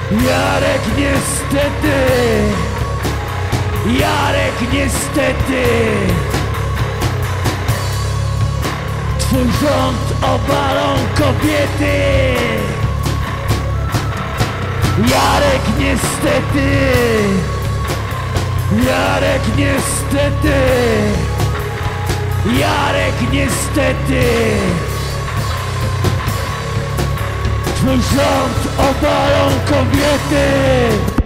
Jarek niestety, Jarek niestety, twój rząd obalą kobiety. Jarek niestety, Jarek niestety, Jarek niestety, twój rząd obalą kobiety.